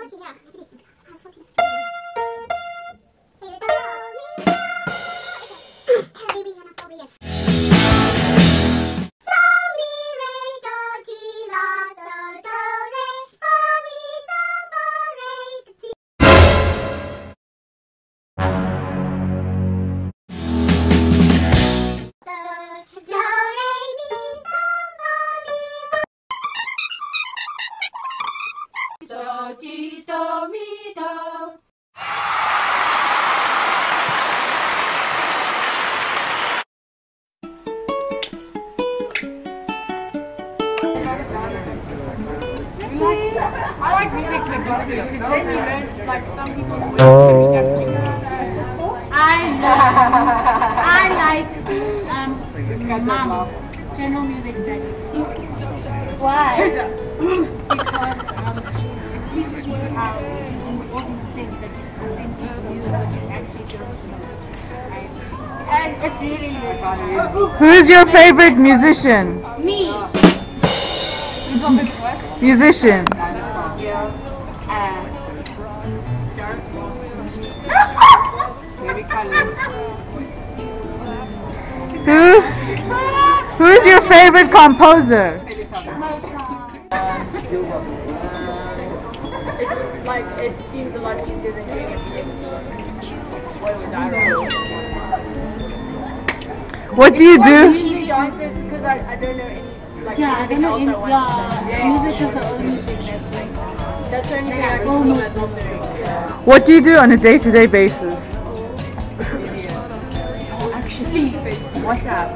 I like music because then you learn like some people's ways of dancing. I like general music studies. Why? Because it teaches you how to do all these things that you think you actually don't know. Right? And it's really fun. Who is your favorite musician? Me! Musician. Who is your favorite composer? It's like, it seems a lot easier than doing it because What do you do? Easy answers because I don't know any anything else I want to say. Music is the only thing that's the only thing I can see myself doing. What do you do on a day-to-day basis? Actually, WhatsApp.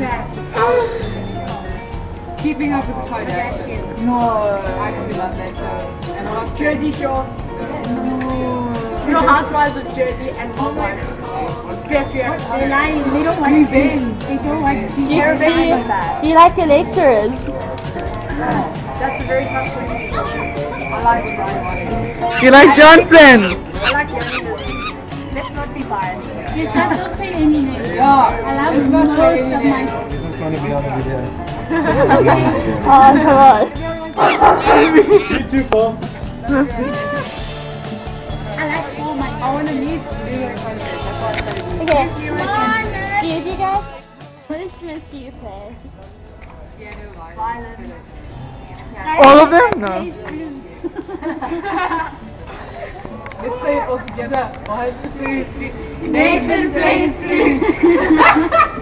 Keeping up with the Kardashians. No, I actually love that show. And I love Jersey Shore. You know Housewives of Jersey and Housewives. Yes, they're lying. They don't like revenge. They don't like revenge. Do you like your lecturers? That's a very tough question. I like Brian. Do you like Johnson? I like Johnson. Let's not be biased. Yes, I don't say any names. Yeah. I love most of my... You just want to be on the video. Oh, come on. You too, Paul. I like all my... I want to meet Leo Congress. Okay, come on, you guys. What instruments do you play? Violin. All of them? No. Let's play it all together. 1, 2, 3. Nathan plays flute.